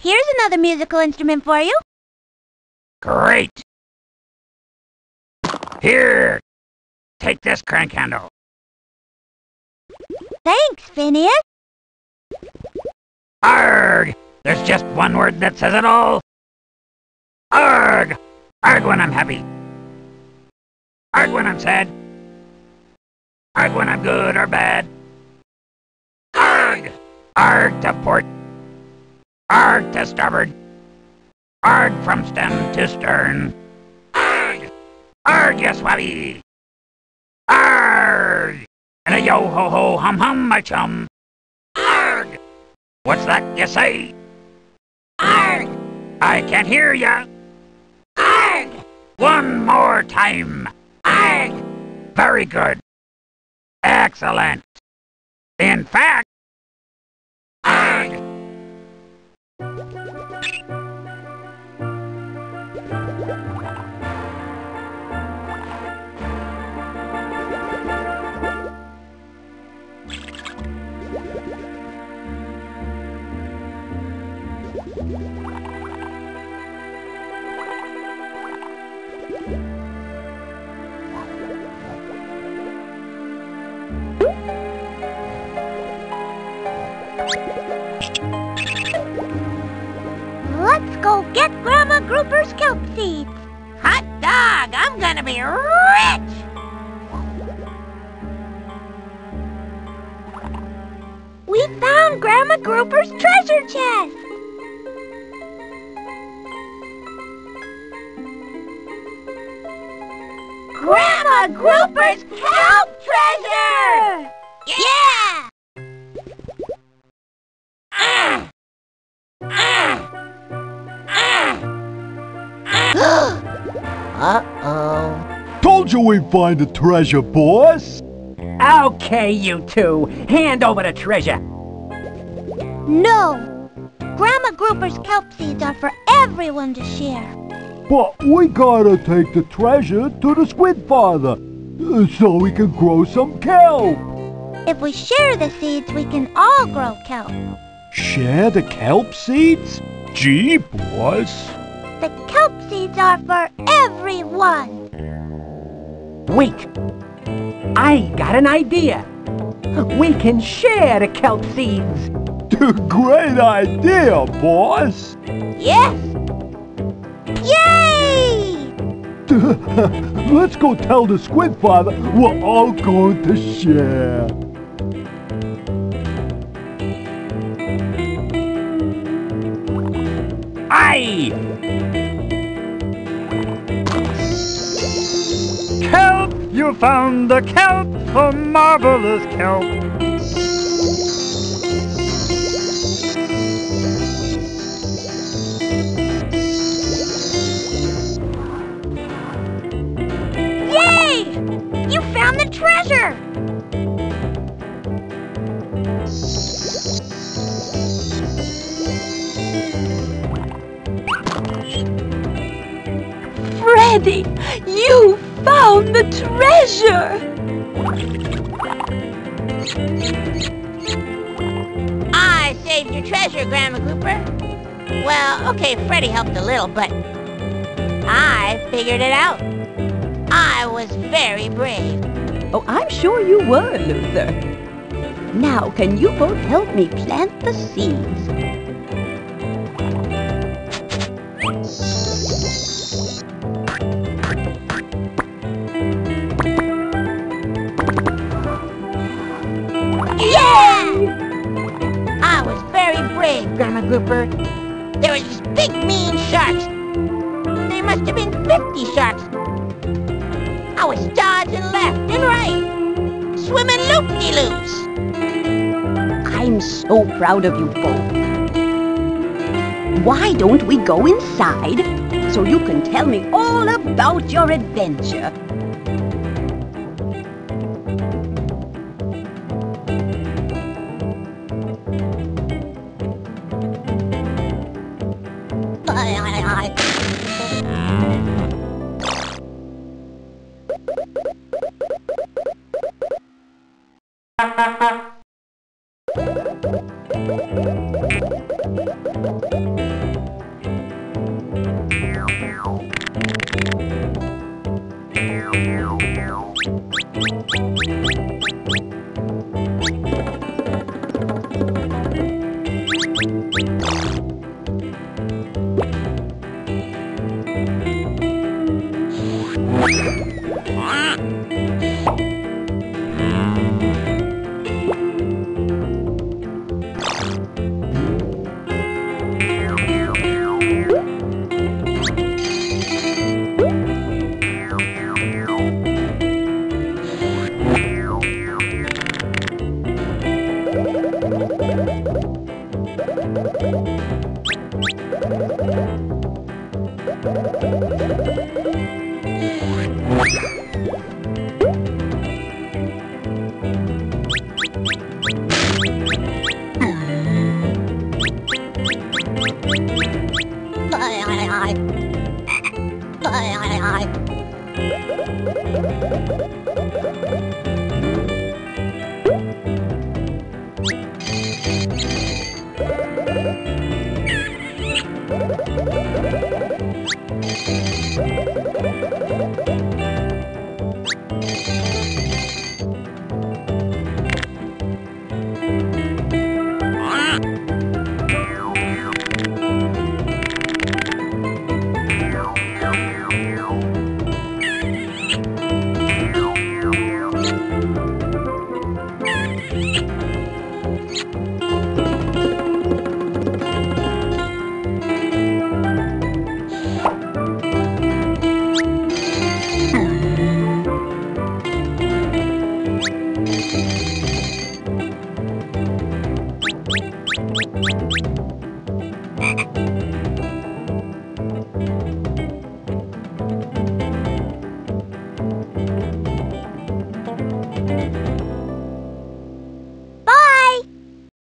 Here's another musical instrument for you. Great! Here! Take this crank handle. Thanks, Phineas. Arg! There's just one word that says it all. Arg! Arg when I'm happy. Arg when I'm sad. Arg when I'm good or bad. Arg! Arg to port. Arg to starboard. Arg from stem to stern. Arg! Arg, you swabby! Arg! And a yo-ho-ho, hum-hum, my chum. Arg! What's that you say? Arg! I can't hear ya. Arg! One more time. Arg! Very good. Excellent. In fact, arg! Let's go get Grandma Grouper's kelp seeds. Hot dog! I'm gonna be rich! We found Grandma Grouper's treasure chest. Grandma Grouper's kelp treasure! Yeah! Uh-oh. Told you we'd find the treasure, boss. Okay, you two. Hand over the treasure. No! Grandma Grouper's kelp seeds are for everyone to share. But we gotta take the treasure to the Squid Father, so we can grow some kelp. If we share the seeds, we can all grow kelp. Share the kelp seeds? Gee, boss. The kelp seeds are for everyone. Wait. I got an idea. We can share the kelp seeds. Great idea, boss. Yes! Yay! Let's go tell the Squid Father we're all going to share. Aye! Kelp! You found the kelp! A marvelous kelp! Yay! You found the treasure! Freddi, you found the treasure! I saved your treasure, Grandma Grouper. Well, okay, Freddi helped a little, but I figured it out. I was very brave. Oh, I'm sure you were, Luther. Now, can you both help me plant the seeds? I was very brave, Grandma Grouper. There was these big, mean sharks. There must have been 50 sharks. I was dodging left and right, swimming loop-de-loops. I'm so proud of you both. Why don't we go inside so you can tell me all about your adventure?